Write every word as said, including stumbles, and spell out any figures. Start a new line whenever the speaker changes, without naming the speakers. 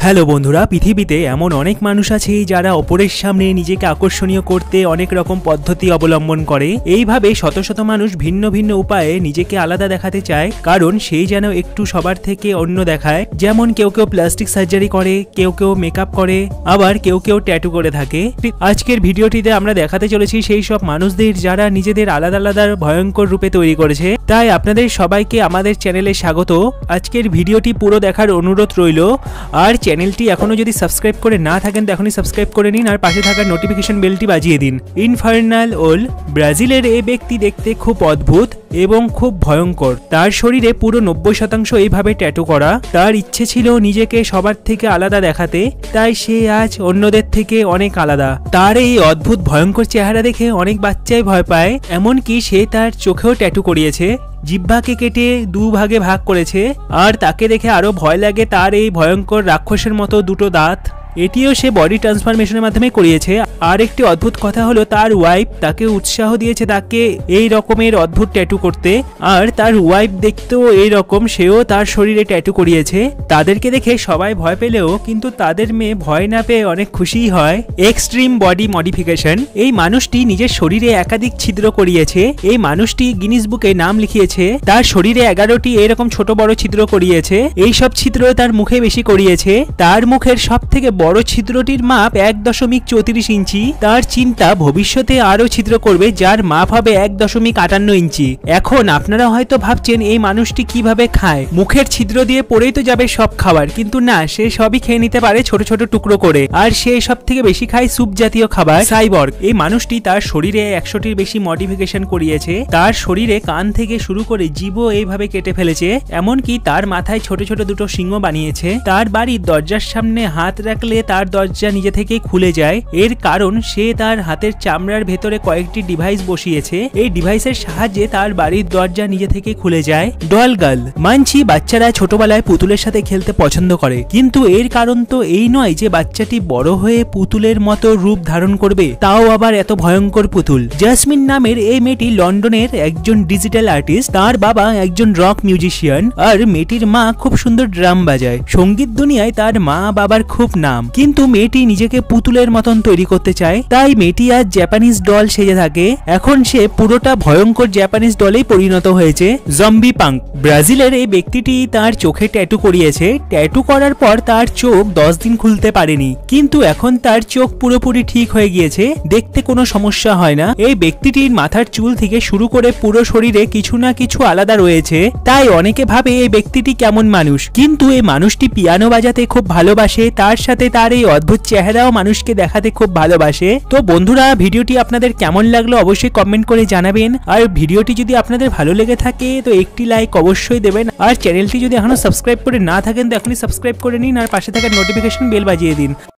Hello বন্ধুরা, পৃথিবীতে এমন অনেক মানুষ আছে যারা অপরের সামনে নিজেকে আকর্ষণীয় করতে অনেক রকম পদ্ধতি অবলম্বন করে। এইভাবে শত শত মানুষ ভিন্ন ভিন্ন উপায়ে নিজেকে আলাদা দেখাতে চায়, কারণ সেই যেন একটু সবার থেকে অন্য দেখায়। যেমন কেউ কেউ প্লাস্টিক সার্জারি করে, কেউ কেউ মেকআপ করে, আবার কেউ কেউ ট্যাটু করে থাকে। আজকের ভিডিওটিতে আমরা দেখাতে চলেছি সেই সব মানুষদের যারা নিজেদের আলাদা আলাদা ভয়ঙ্কর রূপে তৈরি করেছে। তাই আপনাদের সবাইকে আমাদের চ্যানেলে স্বাগত। আজকের ভিডিওটি পুরো দেখার অনুরোধ রইল। আর চ্যানেলটি এখনো যদি সাবস্ক্রাইব করে না থাকেন তো এখনই সাবস্ক্রাইব করে নিন আর পাশে থাকা নোটিফিকেশন বেলটি বাজিয়ে দিন। ইনফার্নাল ওল ব্রাজিলের এই ব্যক্তি দেখতে খুব অদ্ভুত এবং খুব ভয়ঙ্কর। তার শরীরে পুরো নব্বই শতাংশ এইভাবে ট্যাটু করা। তার ইচ্ছে ছিল নিজেকে সবার থেকে আলাদা দেখাতে, তাই সে আজ অন্যদের থেকে অনেক আলাদা। তার এই অদ্ভুত ভয়ঙ্কর চেহারা দেখে অনেক বাচ্চাই ভয় পায়, এমনকি সে তার চোখেও ট্যাটু করিয়েছে। জিহ্বাকে কেটে দু ভাগে ভাগ করেছে। আর তাকে দেখে আরো ভয় লাগে তার এই ভয়ঙ্কর রাক্ষসের মতো দুটো দাঁত। এটিও সে বডি ট্রান্সফরমেশনের মাধ্যমে করিয়েছে। আর একটি অদ্ভুত কথা হলো তার ওয়াইফ তাকে উৎসাহ দিয়েছে তাকে এই রকমের অদ্ভুত ট্যাটু করতে। আর তার ওয়াইফ দেখতেও এই রকম, সেও তার শরীরে ট্যাটু করিয়েছে। তাদেরকে দেখে সবাই ভয় পেলেও কিন্তু তাদের মেয়ে ভয় না পেয়ে অনেক খুশিই হয়। Extreme body modification. এই মানুষটি নিজের শরীরে একাধিক ছিদ্র করিয়েছে। এই মানুষটি গিনিস বুকে নাম লিখিয়েছে। তার শরীরে এগারোটি এরকম ছোট বড় ছিদ্র করিয়েছে। এই সব ছিদ্র তার মুখে বেশি করিয়েছে। তার মুখের সব থেকে বড় ছিদ্রটির মাপ এক দশমিক চৌত্রিশ ইঞ্চি। তার চিন্তা ভবিষ্যতে আরো ছিদ্র করবে যার মাপ হবে এক দশমিক আটান্ন ইঞ্চি। এখন আপনারা হয়তো ভাবছেন এই মানুষটি কিভাবে খায়, মুখের ছিদ্র দিয়ে পড়েই তো যাবে সব খাবার, কিন্তু না, সে সবই খেয়ে নিতে পারে ছোট ছোট টুকরো করে। আর সে সব থেকে বেশি খায় স্যুপ জাতীয় খাবার। সাইবর্গ। এই মানুষটি তার শরীরে একশোটির বেশি মডিফিকেশন করিয়েছে। তার শরীরে কান থেকে শুরু করে জিভও এইভাবে কেটে ফেলেছে, এমনকি তার মাথায় ছোট ছোট দুটো সিংহ বানিয়েছে। তার বাড়ির দরজার সামনে হাত রাখলে তার দরজা নিজে থেকেই খুলে যায়। এর কারণ সে তার হাতের চামড়ার ভেতরে কয়েকটি ডিভাইস বসিয়েছে। এই ডিভাইসের সাহায্যে তার বাড়ির দরজা নিজে থেকেই খুলে যায়। Doll girl. মানছি বাচ্চারা ছোটবেলায় পুতুলের সাথে খেলতে পছন্দ করে, কিন্তু এর কারণ তো এই নয় যে বাচ্চাটি বড় হয়ে পুতুলের মতো রূপ ধারণ করবে, তাও আবার এত ভয়ঙ্কর পুতুল। জাসমিন নামের এই মেয়েটি লন্ডনের একজন ডিজিটাল আর্টিস্ট। তার বাবা একজন রক মিউজিশিয়ান আর মেয়েটির মা খুব সুন্দর ড্রাম বাজায়। সঙ্গীত দুনিয়ায় তার মা বাবার খুব নাম, কিন্তু মেয়েটি নিজেকে পুতুলের মতন তৈরি করতে চায়। তাই মেয়েটি আজ জাপানিজ ডল সেজে থাকে। এখন সে পুরোটা ভয়ঙ্কর জাপানিজ ডলেই পরিণত হয়েছে। Zombie punk. ব্রাজিলের এই ব্যক্তিটি তার চোখে ট্যাটু করিয়েছে। ট্যাটু করার পর তার চোখ দশ দিন খুলতে পারেনি, কিন্তু এখন তার চোখ পুরোপুরি ঠিক হয়ে গিয়েছে, দেখতে কোনো সমস্যা হয় না। এই ব্যক্তিটির মাথার চুল থেকে শুরু করে পুরো শরীরে কিছু না কিছু আলাদা রয়েছে। তাই অনেকে ভাবে এই ব্যক্তিটি কেমন মানুষ, কিন্তু এই মানুষটি পিয়ানো বাজাতে খুব ভালোবাসে। তার সাথে তার এই অদ্ভুত চেহারাও মানুষকে দেখাতে খুব ভালোবাসে। তো বন্ধুরা, ভিডিওটি আপনাদের কেমন লাগলো অবশ্যই কমেন্ট করে জানাবেন। আর ভিডিওটি যদি আপনাদের ভালো লেগে থাকে তো একটি লাইক অবশ্যই দেবেন। আর চ্যানেলটি যদি এখনো সাবস্ক্রাইব করে না থাকেন তো এখনই সাবস্ক্রাইব করে নিন আর পাশে থাকা নোটিফিকেশন বেল বাজিয়ে দিন।